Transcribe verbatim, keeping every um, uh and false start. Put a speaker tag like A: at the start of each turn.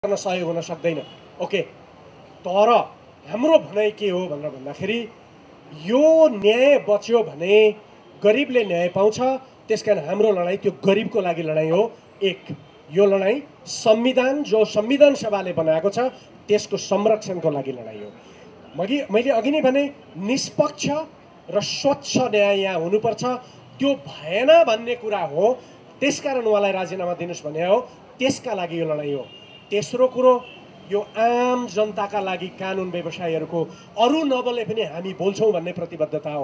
A: गर्न सहयोग हुन सक्दैन। ओके, तर हाम्रो भनाइ के हो भनेर भन्दाखेरि यो न्याय बच्यो भने गरिबले न्याय पाउँछ। त्यसकारण हाम्रो लडाइँ त्यो गरिबको लागि लडाइँ हो। एक, यो लडाइँ संविधान जो संविधान सभाले बनाएको छ त्यसको संरक्षणको लागि लडाइँ हो। मगी मैले अघि नै भने निष्पक्ष र स्वच्छ न्याय यहाँ हुनुपर्छ। त्यो भएन भन्ने कुरा हो, त्यसकारण उहाँलाई राजीनामा दिनुस् भने हो। त्यसका लागि यो लडाइँ हो। तेस्रो कुरो, यो आम जनताका लागि कानुन व्यवसायीहरूको अरू नबोले पनि हामी बोल्छौँ भन्ने प्रतिबद्धता हो।